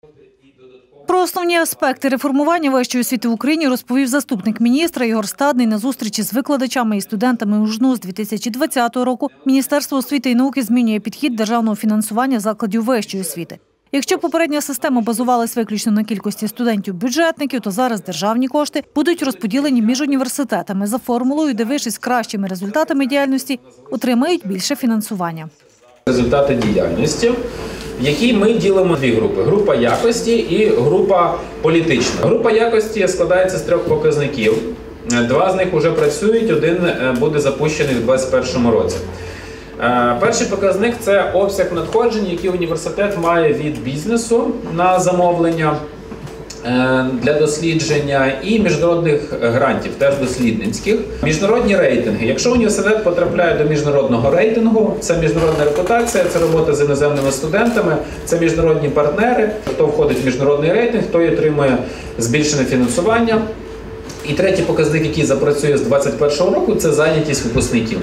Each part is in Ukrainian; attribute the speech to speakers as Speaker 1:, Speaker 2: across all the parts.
Speaker 1: Про основні аспекти реформування вищої освіти в Україні розповів заступник міністра Ігор Стадний на зустрічі з викладачами і студентами УЖНУ з 2020 року. Міністерство освіти і науки змінює підхід державного фінансування закладів вищої освіти. Якщо попередня система базувалась виключно на кількості студентів-бюджетників, то зараз державні кошти будуть розподілені між університетами за формулою, де виші з кращими результатами діяльності отримають більше фінансування.
Speaker 2: Результати діяльності, в якій ми ділимо дві групи – група якості і група політична. Група якості складається з 3 показників. 2 з них вже працюють, 1 буде запущений у 2021 році. Перший показник – це обсяг надходжень, який університет має від бізнесу на замовлення для дослідження і міжнародних грантів, теж дослідницьких. Міжнародні рейтинги. Якщо університет потрапляє до міжнародного рейтингу, це міжнародна репутація, це робота з іноземними студентами, це міжнародні партнери. Хто входить в міжнародний рейтинг, той отримує збільшене фінансування. І третій показник, який запрацює з 2021 року, це зайнятість випускників.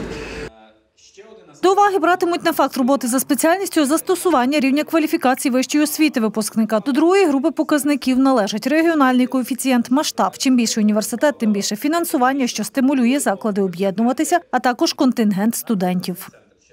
Speaker 1: До уваги братимуть на факт роботи за спеціальністю застосування рівня кваліфікації вищої освіти випускника. До другої групи показників належать регіональний коефіцієнт, масштаб. Чим більше університет, тим більше фінансування, що стимулює заклади об'єднуватися, а також контингент студентів.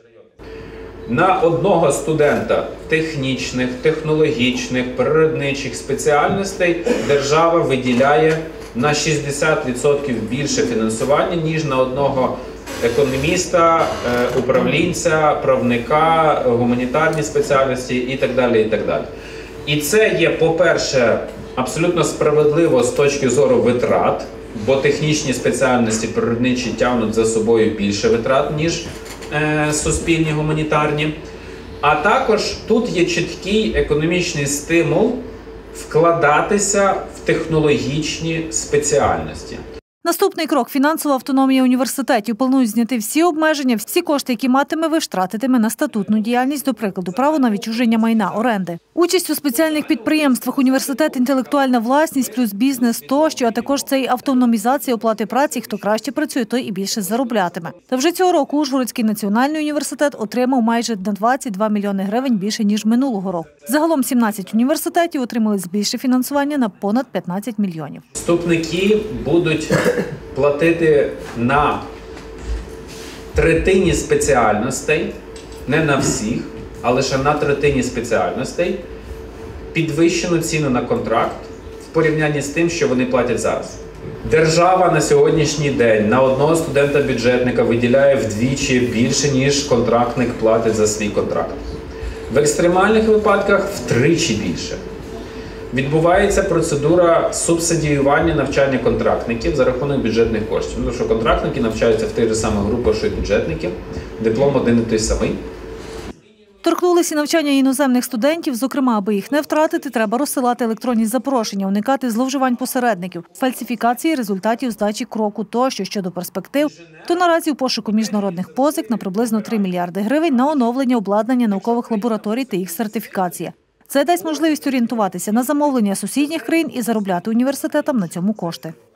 Speaker 2: На одного студента технічних, технологічних, природничих спеціальностей держава виділяє на 60% більше фінансування, ніж на одного економіста, управлінця, правника, гуманітарні спеціальності і так далі, і так далі. І це є, по-перше, абсолютно справедливо з точки зору витрат, бо технічні спеціальності природничі тягнуть за собою більше витрат, ніж суспільні гуманітарні. А також тут є чіткий економічний стимул вкладатися в технологічні спеціальності.
Speaker 1: Наступний крок – фінансова автономія університетів. Планують зняти всі обмеження, всі кошти, які матиме виш, тратитиме на статутну діяльність, до прикладу, право на відчуження майна, оренди. Участь у спеціальних підприємствах, університет, інтелектуальна власність, плюс бізнес тощо, а також це і автономізація оплати праці. Хто краще працює, той і більше зароблятиме. Та вже цього року Ужгородський національний університет отримав майже на 22 мільйони гривень більше, ніж минулого року. Загалом 17 університетів отримали збільше фінансування на понад 15 мільйонів.
Speaker 2: Вступники будуть платити на третині спеціальностей, не на всіх, а лише на третині спеціальностей, підвищену ціну на контракт в порівнянні з тим, що вони платять зараз. Держава на сьогоднішній день на одного студента-бюджетника виділяє вдвічі більше, ніж контрактник платить за свій контракт. В екстремальних випадках втричі більше. Відбувається процедура субсидіювання навчання контрактників за рахунок бюджетних коштів. Тому що контрактники навчаються в тих же самих групах, що й бюджетники. Диплом один і той самий.
Speaker 1: Торкнулися навчання іноземних студентів. Зокрема, аби їх не втратити, треба розсилати електронні запрошення, уникати зловживань посередників, фальсифікації результатів здачі кроку тощо. Щодо перспектив, то наразі у пошуку міжнародних позик на приблизно 3 мільярди гривень на оновлення обладнання наукових лабораторій та їх сертифікація. Це дасть можливість орієнтуватися на замовлення сусідніх країн і заробляти університетам на цьому кошти.